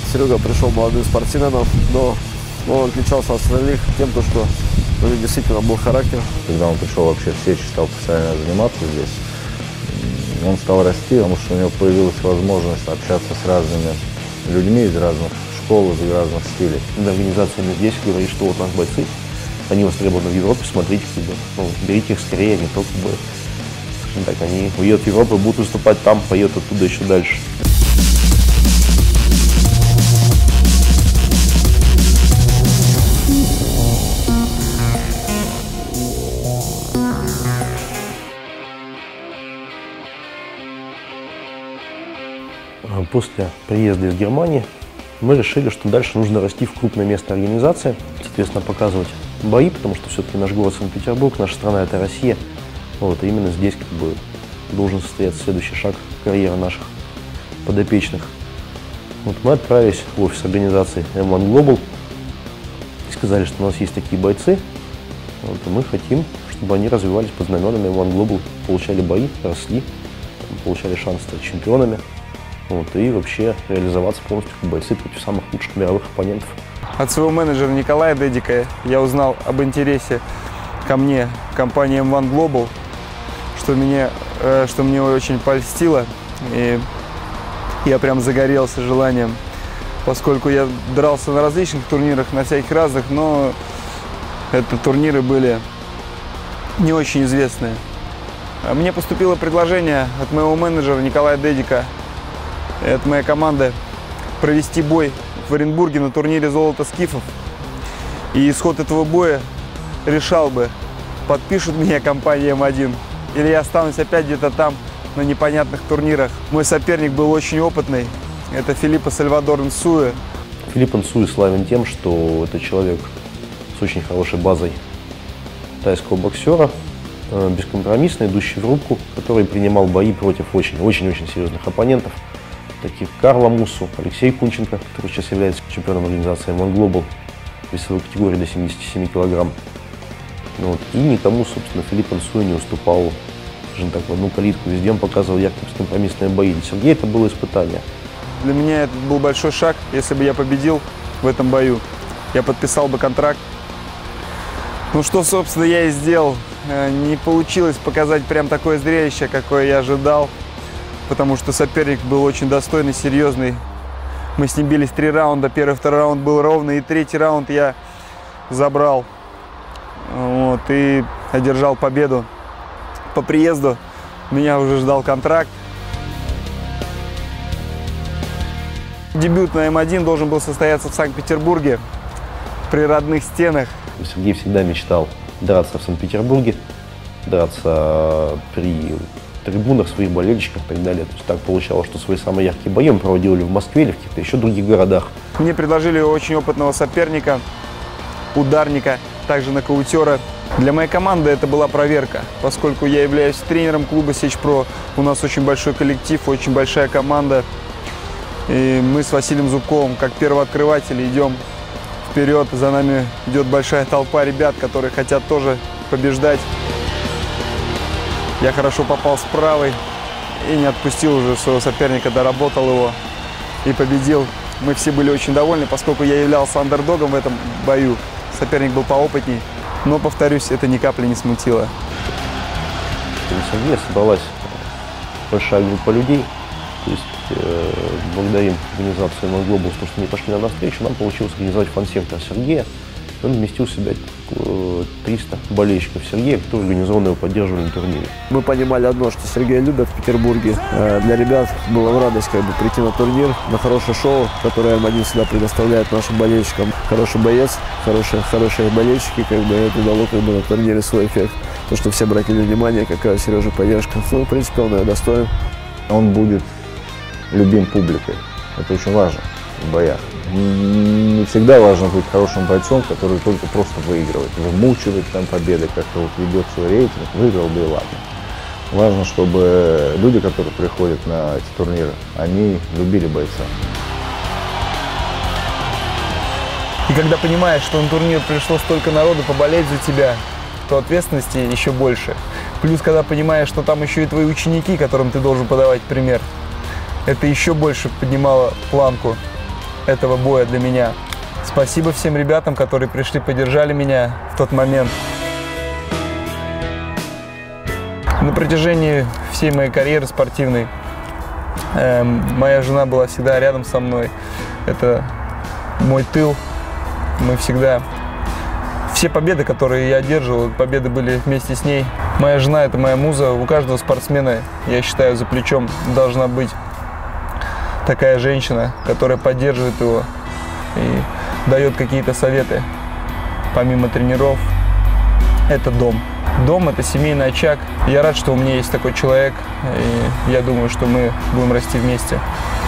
Серега пришел молодым спортсменом, но он отличался от остальных тем, что у него действительно был характер. Когда он пришел вообще в Сечь, стал постоянно заниматься здесь, он стал расти, потому что у него появилась возможность общаться с разными людьми из разных школ, из разных стилей. Организация здесь говорит, что вот наши бойцы, они востребованы в Европе, смотрите, берите их скорее, они только так, они уедут в Европу, будут выступать там, поедут оттуда еще дальше. После приезда из Германии мы решили, что дальше нужно расти в крупное место организации, соответственно, показывать бои, потому что все-таки наш город Санкт-Петербург, наша страна – это Россия. Вот, и именно здесь должен состояться следующий шаг карьеры наших подопечных. Вот, мы отправились в офис организации M1 Global и сказали, что у нас есть такие бойцы, вот, и мы хотим, чтобы они развивались под знаменами M1 Global, получали бои, росли, получали шанс стать чемпионами. Вот, и вообще реализоваться полностью как бойцы против самых лучших мировых оппонентов. От своего менеджера Николая Дедика я узнал об интересе ко мне компании M1 Global, что мне очень польстило. И я прям загорелся желанием, поскольку я дрался на различных турнирах, на всяких разных, но это турниры были не очень известные. Мне поступило предложение от моего менеджера Николая Дедика, от моей команды, провести бой в Оренбурге на турнире «Золото скифов». И исход этого боя решал бы, подпишут меня компания М1 или я останусь опять где-то там на непонятных турнирах. Мой соперник был очень опытный. Это Филиппо Сальвадор Нсуэ. Филиппо Нсуэ славен тем, что это человек с очень хорошей базой тайского боксера, бескомпромиссно идущий в рубку, который принимал бои против очень-очень серьезных оппонентов, таких Карла Муссу, Алексей Кунченко, который сейчас является чемпионом организации M1 Global в весовой категории до 77 килограмм. Вот. И никому, собственно, Филиппо Нсуэ не уступал, скажем так, в одну калитку. Везде он показывал яркие бескомпромиссные бои. Для Сергея это было испытание. Для меня это был большой шаг. Если бы я победил в этом бою, я подписал бы контракт. Ну что, собственно, я и сделал. Не получилось показать прям такое зрелище, какое я ожидал, потому что соперник был очень достойный, серьезный. Мы с ним бились 3 раунда. Первый, второй раунд был ровный, и третий раунд я забрал. Вот, и одержал победу. По приезду меня уже ждал контракт. Дебют на М1 должен был состояться в Санкт-Петербурге, при родных стенах. Сергей всегда мечтал драться в Санкт-Петербурге, драться при трибунах, своих болельщиков и так далее. То есть так получалось, что свои самые яркие бои мы проводили в Москве или в каких-то еще других городах. Мне предложили очень опытного соперника, ударника, также нокаутера. Для моей команды это была проверка, поскольку я являюсь тренером клуба Сечь-Про. У нас очень большой коллектив, очень большая команда. И мы с Василием Зубковым, как первооткрыватели, идем вперед. За нами идет большая толпа ребят, которые хотят тоже побеждать. Я хорошо попал с правой и не отпустил уже своего соперника, доработал его и победил. Мы все были очень довольны, поскольку я являлся андердогом в этом бою. Соперник был поопытней, но, повторюсь, это ни капли не смутило. В Сергея собралась большая группа людей. То есть благодарим организации M1 Global, что они пошли нам навстречу, нам получилось организовать фан-сектор Сергея. Он вместил в себя 300 болельщиков Сергея, которые организованно его поддерживали на турнире. Мы понимали одно, что Сергея любят в Петербурге. Для ребят была в радость прийти на турнир, на хорошее шоу, которое М1 всегда предоставляет нашим болельщикам. Хороший боец, хорошие болельщики, это дало на турнире свой эффект. То, что все обратили внимание, какая Сережа поддержка. Ну, в принципе, он ее достоин. Он будет любим публикой. Это очень важно в боях. Не всегда важно быть хорошим бойцом, который только просто выигрывает, вымучивает там победы, как-то вот ведет свой рейтинг, выиграл, да и ладно. Важно, чтобы люди, которые приходят на эти турниры, они любили бойца. И когда понимаешь, что на турнир пришло столько народу поболеть за тебя, то ответственности еще больше. Плюс, когда понимаешь, что там еще и твои ученики, которым ты должен подавать пример, это еще больше поднимало планку. этого боя для меня. Спасибо всем ребятам, которые пришли, поддержали меня в тот момент. На протяжении всей моей карьеры спортивной моя жена была всегда рядом со мной. Это мой тыл. Мы всегда... Все победы, которые я одерживал, победы были вместе с ней. Моя жена – это моя муза. У каждого спортсмена, я считаю, за плечом должна быть такая женщина, которая поддерживает его и дает какие-то советы. Помимо тренеров, это дом. Дом – это семейный очаг. Я рад, что у меня есть такой человек, и я думаю, что мы будем расти вместе.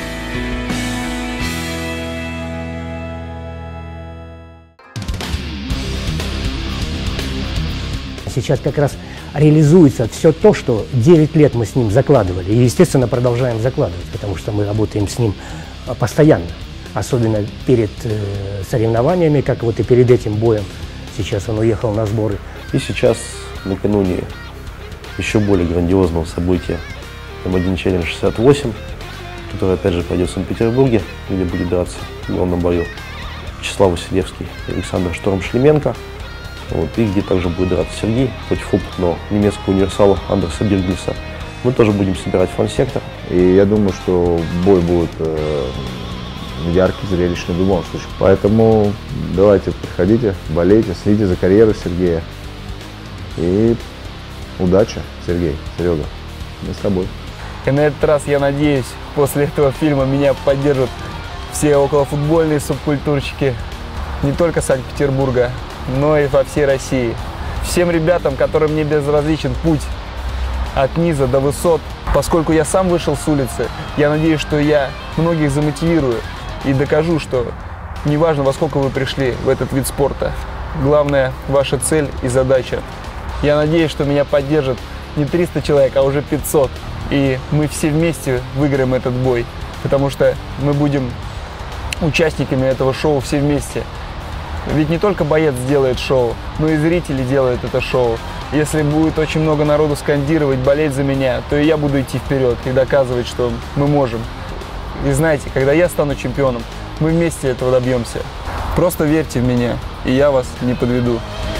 Сейчас как раз реализуется все то, что 9 лет мы с ним закладывали. И, естественно, продолжаем закладывать, потому что мы работаем с ним постоянно. Особенно перед соревнованиями, как вот и перед этим боем. Сейчас он уехал на сборы. И сейчас, накануне еще более грандиозного события М1 Челлендж 68, который опять же пройдет в Санкт-Петербурге, где будет драться в главном бою Вячеслав Василевский и Александр Шторм-Шлеменко. Вот, и где также будет драться Сергей против опытного немецкого универсала Андерса Биргниса. Мы тоже будем собирать фан-сектор. И я думаю, что бой будет яркий, зрелищный в любом случае. Поэтому давайте приходите, болейте, следите за карьерой Сергея. И удачи, Сергей, Серега, мы с тобой. И на этот раз, я надеюсь, после этого фильма меня поддержат все околофутбольные субкультурщики не только Санкт-Петербурга, но и во всей России. Всем ребятам, которым не безразличен путь от низа до высот, поскольку я сам вышел с улицы, я надеюсь, что я многих замотивирую и докажу, что неважно, во сколько вы пришли в этот вид спорта, главное ваша цель и задача. Я надеюсь, что меня поддержат не 300 человек, а уже 500. И мы все вместе выиграем этот бой, потому что мы будем участниками этого шоу все вместе. Ведь не только боец делает шоу, но и зрители делают это шоу. Если будет очень много народу скандировать, болеть за меня, то и я буду идти вперед и доказывать, что мы можем. И знаете, когда я стану чемпионом, мы вместе этого добьемся. Просто верьте в меня, и я вас не подведу.